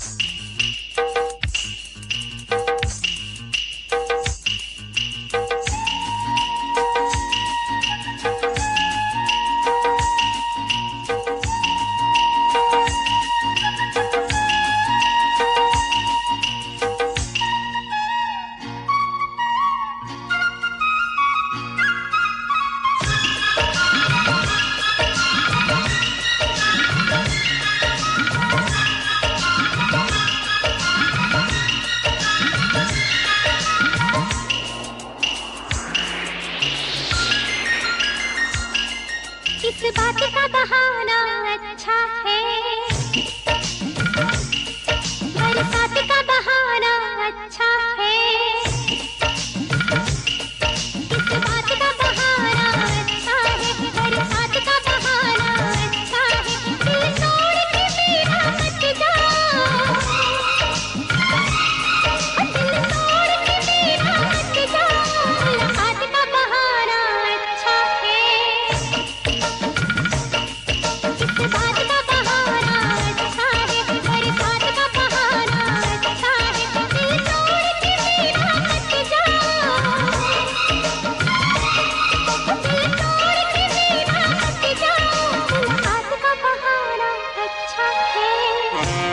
इस बात का बहाना अच्छा है, बरसात का बहाना अच्छा है। इस बात का बहाना अच्छा है, बरसात का बहाना अच्छा है। दिल तोड़ के मेरा मत जाओ, दिल तोड़ के मेरा मत जाओ। मुलाकात का बहाना अच्छा है, बात का बहाना अच्छा है, बरसात का बहाना अच्छा है। दिल तोड़ के मेरा मत जाओ, दिल तोड़ के मेरा मत जाओ। मुलाकात का बहाना अच्छा है।